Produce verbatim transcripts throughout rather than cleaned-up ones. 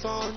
الميكروفون.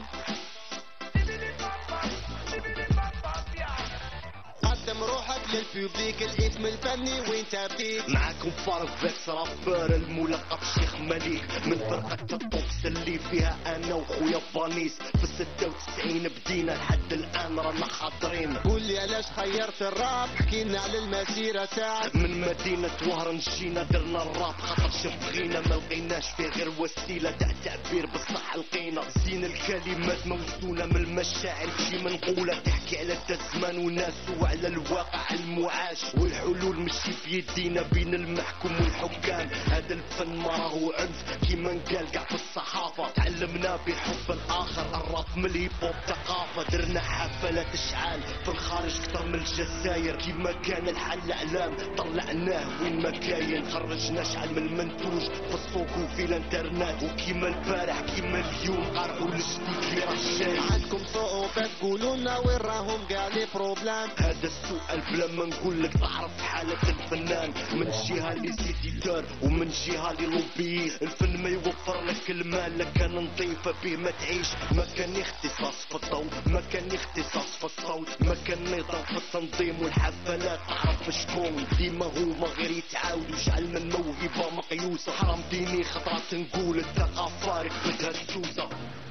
قدم روحك للبوبليك، الاسم الفني وانت بديك. معاكم فارق فيكس رابر الملقب شيخ مليك، من فرقة الطوكس اللي فيها انا وخويا فانيس. في ستة وتسعين بدينا لحد الان رانا حاضرين. قول لي علاش خيرت الراب، حكينا على المسيرة تاعك. من مدينة وهران جينا درنا الراب خاطر شف بغينا، ما لقيناش فيه غير وسيلة تاع تعبير بصح لقينا. زين الكلمات موزونة من المشاعر كيما نقولها، تحكي على الزمان وناس وعلى الواقع المعاش، والحلول مشي في يدينا بين المحكوم والحكام. هذا الفن ما راهو عنف كيما قال قاع في الصحافة، تعلمنا بحب الاخر، الراب من الهيب هوب ثقافة. درنا حفلات اشعال في الخارج كتر من الجزائر، كيما كان الحل اعلام طلعناه وين ما كاين. خرجنا شعل من المنتوج في السوق وفي الانترنت، وكيما البارح كيما اليوم قرعوا الجديد اللي راه جاي. عندكم صعوبات قولولنا وين راهم قاع لي بروبلام. هذا السؤال بلا ما نقول لك، تعرف حالة الفنان من جهة لي سيديتور ومن جهة لي لوبيست. الفن ما يوفر لك المال لكن نظيفة به ما تعيش. ما كان اختصاص في الضوء، ما كان اختصاص في الصوت، ما كان نظام في التنظيم والحفلات. تعرف شكون ديما هما غير يتعاودوا، جعل من موهبة مقيوسة. حرام ديني خطرات نقول الثقافة ركبتها السوسة.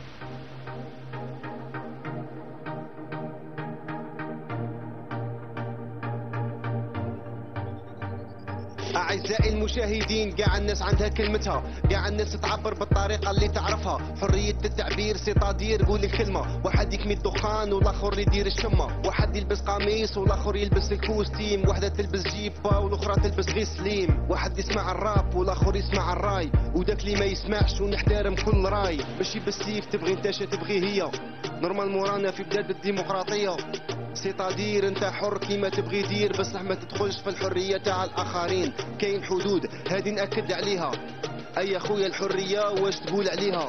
أعزائي المشاهدين، قاع الناس عندها كلمتها، قاع الناس تعبر بالطريقة اللي تعرفها. حرية التعبير سيطادير قول الكلمة. واحد يكمي الدخان والاخر يدير الشمة، واحد يلبس قميص والاخر يلبس الكوستيم، واحدة تلبس جيبة والاخرى تلبس غي سليم، واحد يسمع الراب والاخر يسمع الراي، وداك اللي ما يسمعش ونحترم كل راي. ماشي بالسيف تبغي انت شا تبغي هي، نورمال مورانا في بلاد الديمقراطية. سيطادير انت حر كيما تبغي دير، بصح ما تدخلش في الحرية تاع الاخرين. كاين حدود هذه نأكد عليها. اي اخويا الحرية واش تقول عليها؟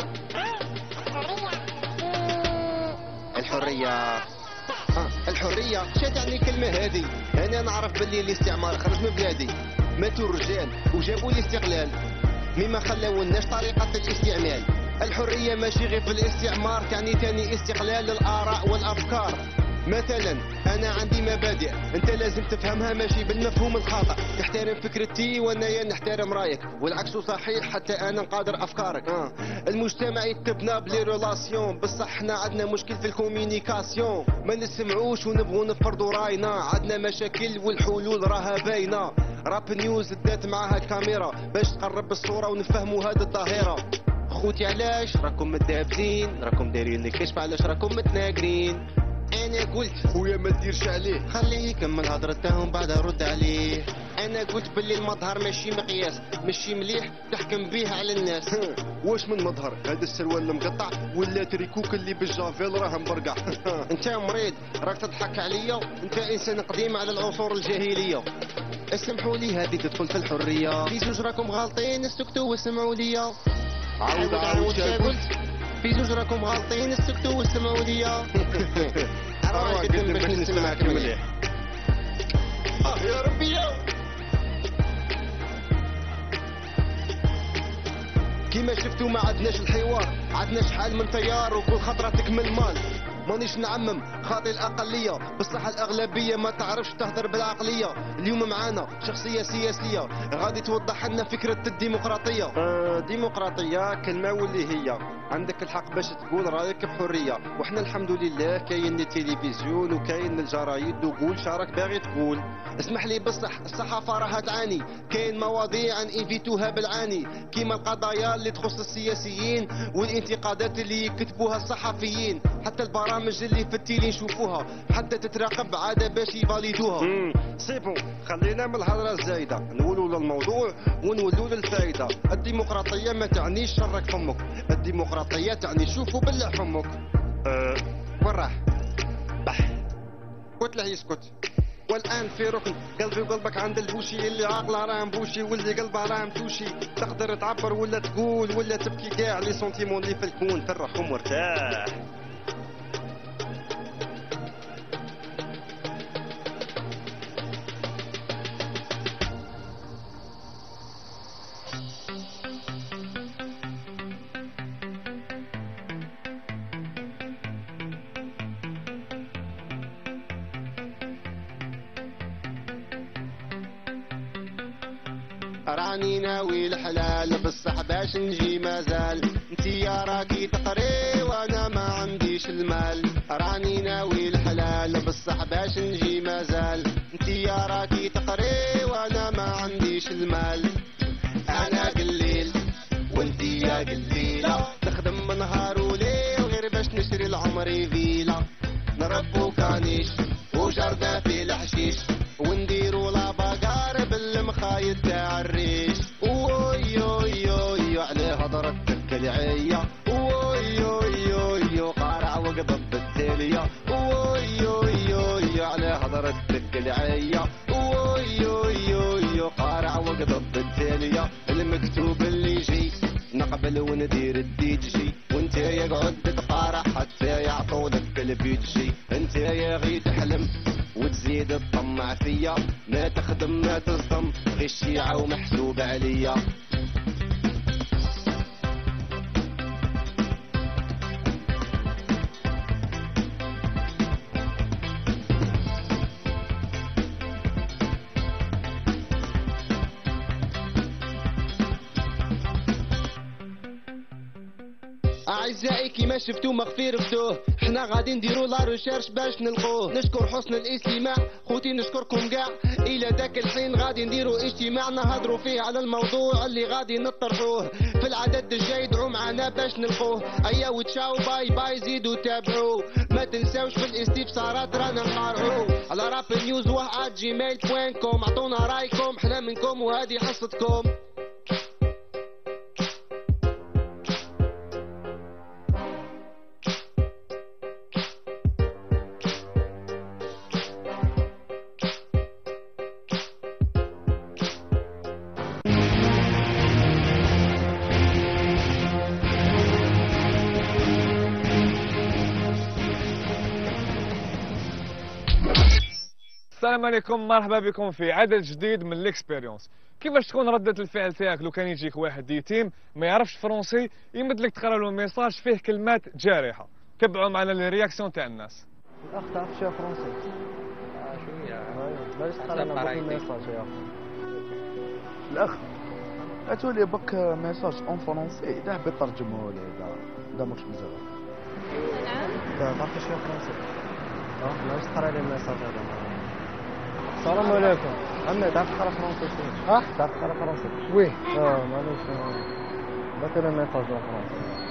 الحرية آه. الحرية شا تعني الكلمة هذه؟ انا نعرف باللي الاستعمار خرج من بلادي، ماتوا الرجال وجابوا الاستقلال، مما خلاو الناس طريقة الاستعمال. الحرية ماشي غير في الاستعمار، تعني تاني استقلال الاراء والافكار. مثلا انا عندي مبادئ انت لازم تفهمها ماشي بالمفهوم الخاطئ، تحترم فكرتي وانا نحترم رايك، والعكس صحيح حتى انا نقادر افكارك. آه. المجتمع يتبنى بلي ريلاسيون، بصح حنا عندنا مشكل في الكومينيكاسيون، ما نسمعوش ونبغوا نفرضوا راينا، عندنا مشاكل والحلول راها باينه. راب نيوز دات معاها الكاميرا باش تقرب الصوره ونفهموا هذه الظاهره. خوتي علاش راكم متدابزين، راكم دايرين لي كشف علاش راكم متناقرين. انا قلت خويا ما ديرش عليه، خليه يكمل هضرتهم بعد رد عليه. انا قلت باللي المظهر ماشي مقياس، ماشي مليح تحكم بيه على الناس. واش من مظهر هذا السروال المقطع ولا تريكوك اللي بالجافيل راه مرقع؟ انت مريض راك تضحك عليا، انت انسان قديم على العصور الجاهليه. اسمحوا لي هذه تدخل في الحريه، في زوج راكم غالطين اسكتوا واسمعوا ليا. عاود عاود قلت في زوج راكم غالطين اسكتوا واسمعوا ليا. انا قدم باش نسمعك مليح. اه يا ربي يا كيما شفتوا ما عدناش الحوار، عدنا شحال من تيار وكل خطرة تكمل مال. مانيش نعمم خاطي الأقلية، بصح الأغلبية ما تعرفش تهدر بالعقلية. اليوم معانا شخصية سياسية غادي توضح لنا فكرة الديمقراطية. آه ديمقراطية كلمة واللي هي عندك الحق باش تقول رايك بحرية، وحنا الحمد لله كاين التلفزيون وكاين الجرايد، وقول شارك باغي تقول. اسمح لي بصح الصحافة راها تعاني، كاين مواضيع انفيتوها بالعاني، كيما القضايا اللي تخص السياسيين والانتقادات اللي يكتبوها الصحفيين، حتى البرامج اللي في التيلي نشوفوها حتى تتراقب عادة باش يفاليدوها. سيبو خلينا من الهضرة الزايدة، نولوا للموضوع ونولوا للفايدة. الديمقراطية ما تعنيش شرك فمك، الديمقراطية تعني شوفوا بالله فمك. أه وين راح؟ بح قلت له يسكت. والان في ركن قلبي وقلبك عند البوشي، اللي عاقله راه مبوشي واللي قلبه راه متوشي. تقدر تعبر ولا تقول ولا تبكي كاع لي سونتيمون اللي في الكون، فرح ومرتاح. راني ناوي الحلال بصح باش نجي مازال انتيا راكي تقري وانا ما عنديش المال راني ناوي الحلال بصح باش نجي مازال انتيا راكي تقري وانا ما عنديش المال انا قليل وانتيا قليلة نخدم نهار وليل غير باش نشري العمري فيلا نربو كانيش وجردة في الحشيش ونديرو لاباقار بالمخايط تاع الريش اوي اوي اوي على هضرتك العية اوي اوي اوي قارع وقضب بالتالية اوي اوي اوي على هضرتك العية اوي اوي اوي قارع وقضب بالتالية المكتوب اللي يجي نقبل وندير الديجي وانت يقعد تقارع حتى يعطونك البيجي انت يا غي تحلم وتزيد تطمع فيا ما تخدم ما تصدم غي الشيعة ومحسوب عليا اعزائي كيما شفتو مغفير فتوه حنا غادي نديرو لا ريشيرش باش نلقوه نشكر حسن الاستماع خوتي نشكركم كاع الى داك الحين غادي نديرو اجتماع نهضرو فيه على الموضوع اللي غادي نطرحوه في العدد الجاي دعوا معنا باش نلقوه ايا وتشاو باي باي زيدوا تابعوه ما تنساوش في الاستفسارات رانا نقارعو على راب نيوز واه جيميل بوين كوم عطونا رايكم حنا منكم وهذه حصتكم السلام عليكم، مرحبا بكم في عدد جديد من ليكسبيريونس. كيفاش تكون ردة الفعل تاعك لو كان يجيك واحد يتيم ما يعرفش فرونسي يمد لك تقرا له ميساج فيه كلمات جارحه؟ تبعوا معنا لي رياكسيون تاع الناس. الاخ تعرف شويه فرونسي؟ اه شويه باش تقرا لنا ميساج يا اخي. الاخ اتولي بك ميساج اون فرونسي اذا حبيت ترجمه لي اذا اذا ماكش مزال. نعم تعرف شويه فرونسي؟ اه باش تقرا لي الميساج هذا. السلام عليكم. عمي تعرف تقرا فرونسي شويه؟ اه تعرف تقرا فرونسي؟ وي اه معليش بك انا ميساج بالفرنسي.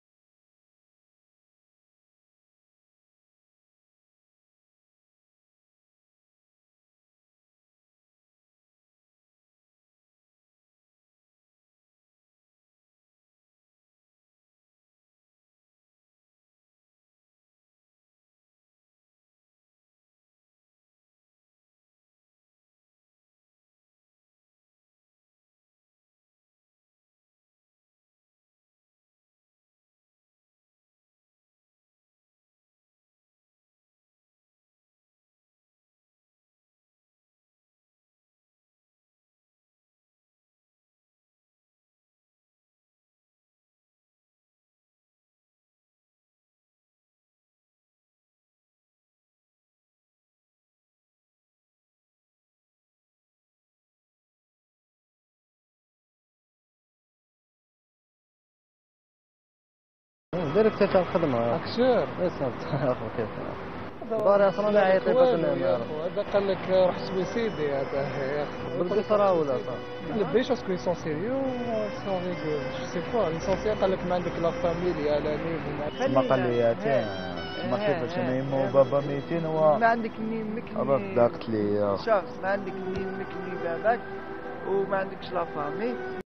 ديريكت تاع الخدمه اكشير يسلمك اخو كيف داري اصلا انا عيط لي هذا قال لك روح سويسيدي هذا يا اخي بالقصرة ولا صح لبيش اسكو سون سيريو سون ريغول جو سي با ليسونسيال قال لك ما عندك لا فاميليا لا نيم ما قال لي ياتي ما كيفاش انا يمو بابا ميتين هو ما عندك نيم مكني ضاقت لي شوف ما عندك نيم مكني باباك وما عندكش لا فامي